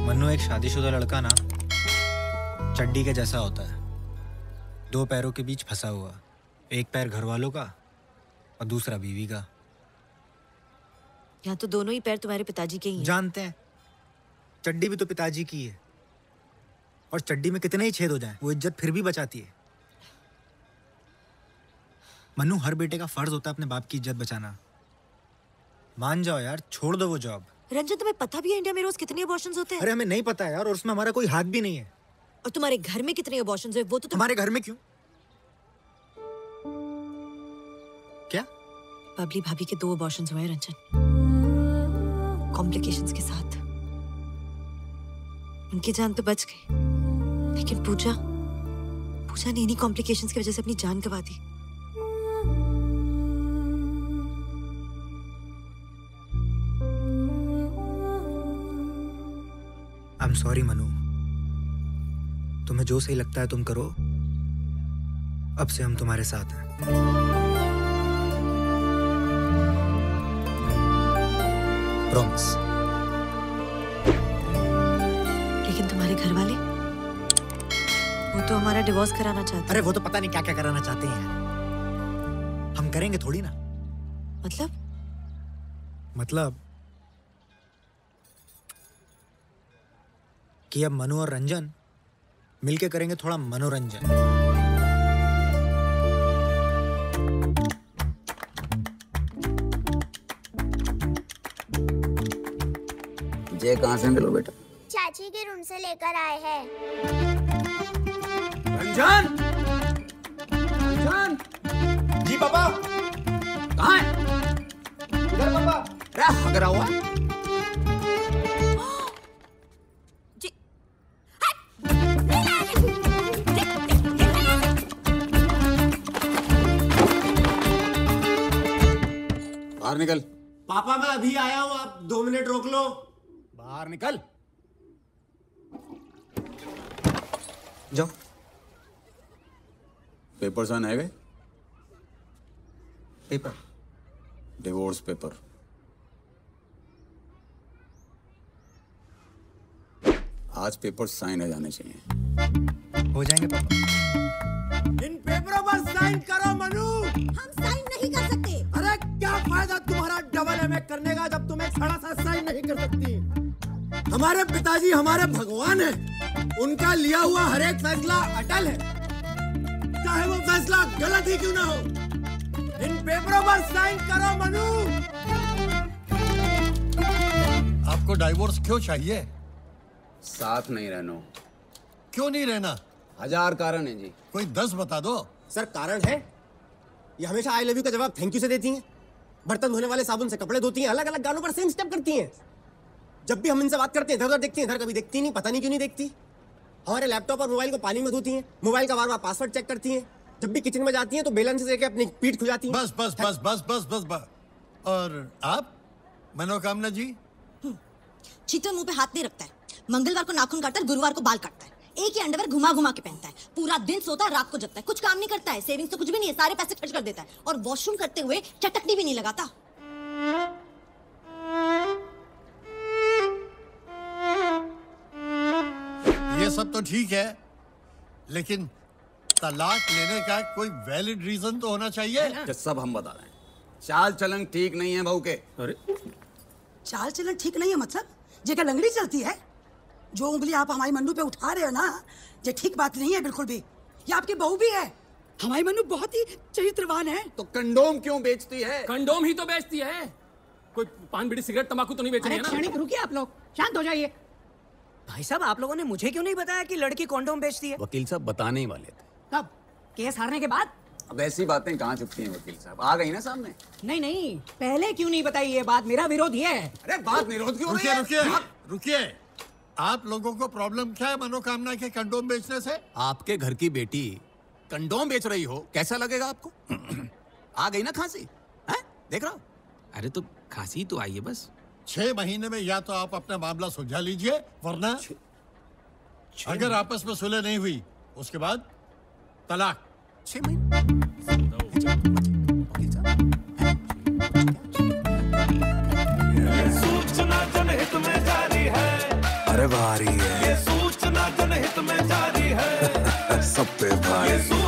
मन्नू, एक शादीशुदा लड़का ना चड्डी के जैसा होता है, दो पैरों के बीच फंसा हुआ। एक पैर घर वालों का और दूसरा बीवी का। यहाँ तो दोनों ही पैर तुम्हारे पिताजी के ही हैं। जानते हैं, चड्डी भी तो पिताजी की है, और चड्डी में कितने ही छेद हो जाएं, वो इज्जत फिर भी बचाती है। मन्नू, हर बेटे का फर्ज होता है अपने बाप की इज्जत बचाना। मान जाओ यार, छोड़ दो वो जॉब। रंजन, तुम्हें पता भी है इंडिया में रोज कितने अबॉर्शंस होते हैं? अरे हमें नहीं पता है यार, और उसमें हमारा कोई हाथ भी नहीं है। और तुम्हारे घर में कितने अबॉर्शंस हुए वो तो हमारे घर में क्यों? क्या? बबली भाभी के 2 अबॉर्शंस हुए हैं रंजन, कॉम्प्लिकेशंस के साथ। उनकी जान तो बच गई, लेकिन पूजा ने इन्हीं कॉम्प्लिकेशंस की वजह से अपनी जान गंवा दी। आई एम सॉरी मनु, तुम्हें जो सही लगता है तुम करो। अब से हम तुम्हारे साथ हैं। प्रॉमिस। लेकिन तुम्हारे घर वाले, वो तो हमारा डिवोर्स कराना चाहते हैं। अरे वो तो पता नहीं क्या क्या कराना चाहते हैं, हम करेंगे थोड़ी ना। मतलब कि अब मनु और रंजन मिलके करेंगे थोड़ा मनोरंजन। जय कहाँ से मिलो बेटा? चाची के रूम से लेकर आए हैं। रंजन! रंजन! जी पापा। कहाँ है? इधर पापा। अरे हग रहा हुआ। बाहर निकल। पापा मैं अभी आया हूँ, आप 2 मिनट रोक लो। बाहर निकल। जाओ। पेपर साइन है गए? पेपर? Divorce paper. आज पेपर साइन हो जाने चाहिए। हो जाएंगे पापा। इन पेपरों पर साइन करो मनु। हम साइन नहीं कर सकते। अरे क्या फायदा तुम्हारा डबल एमए करने का जब तुम एक सड़ा सा साइन नहीं कर सकती। हमारे पिताजी हमारे भगवान हैं, उनका लिया हुआ हर एक फैसला अटल है, चाहे वो फैसला गलत ही क्यों ना हो। इन पेपरों पर साइन करो मनु। आपको डाइवोर्स क्यों चाहिए? साथ नहीं रहना। क्यों नहीं रहना? 1000 कारण है जी। कोई 10 बता दो। सर कारण है, ये हमेशा आई लव यू का जवाब थैंक यू से देती हैं, बर्तन धोने वाले साबुन से कपड़े धोती हैं, अलग अलग गानों पर सेम स्टेप करती हैं। जब भी हम इनसे बात करते हैं इधर उधर देखती हैं, इधर कभी देखती नहीं, पता नहीं क्यों नहीं देखती। हमारे लैपटॉप और मोबाइल को पानी में धोती हैं, मोबाइल का बार बार पासवर्ड चेक करती हैं। जब भी किचन में जाती हैं तो बेलन से लेके अपनी पीठ खुजाती हैं। बस बस बस बस बस बस बस। और आप मनोकामना जी? चीतल मुंह पे हाथ नहीं रखता है, मंगलवार को नाखून काटता है, गुरुवार को बाल काटता है, एक ही अंडरवेयर घुमा घुमा के पहनता है, पूरा दिन सोता है, रात को जगता है, कुछ काम नहीं करता है, सेविंग्स तो कुछ भी नहीं है, सारे पैसे खर्च कर देता है, और वॉशरूम करते हुए चटकनी भी नहीं लगाता। ये सब तो ठीक है, लेकिन तलाक लेने का कोई वैलिड रीजन तो होना चाहिए। ये सब हम बता रहे हैं। चाल चलन ठीक नहीं है बहू के। अरे चाल चलन ठीक नहीं है मतलब? जे क्या लंगड़ी चलती है? जो उंगली आप हमारी मन्नू पे उठा रहे हो ना, ये ठीक बात नहीं है बिल्कुल भी। ये आपकी बहू भी है, हमारी मन्नू बहुत ही चरित्रवान है। तो कंडोम क्यों बेचती है? कंडोम ही तो बेचती है, कोई पान बीड़ी सिगरेट तंबाकू तो नहीं बेच रही है ना? क्षणिक रुकिए आप लोग, शांत हो जाइए। भाई साहब, आप लोगों ने मुझे क्यों नहीं बताया कि लड़की कॉन्डोम बेचती है? वकील साहब बताने ही वाले थे। कब? केस हारने के बाद? अब ऐसी बातें कहाँ चुपती हैं वकील साहब, आ गई ना सामने। नहीं नहीं, पहले क्यों नहीं बताई ये बात? मेरा विरोध ये है। अरे बात विरोध क्यों? रुकिए रुकिए रुकिए, आप लोगों को प्रॉब्लम क्या है मनोकामना के कंडोम बेचने से? आपके घर की बेटी कंडोम बेच रही हो, कैसा लगेगा आपको? आ गई ना खांसी, हैं? देख रहा हो? अरे तो खांसी तो आई है बस। 6 महीने में या तो आप अपना मामला सुलझा लीजिए, वरना अगर आपस में सुलह नहीं हुई उसके बाद तलाक। 6 महीने? सूचना जनहित में जारी है। भारी है, ये सूचना जनहित में जारी है। सब पे भारी।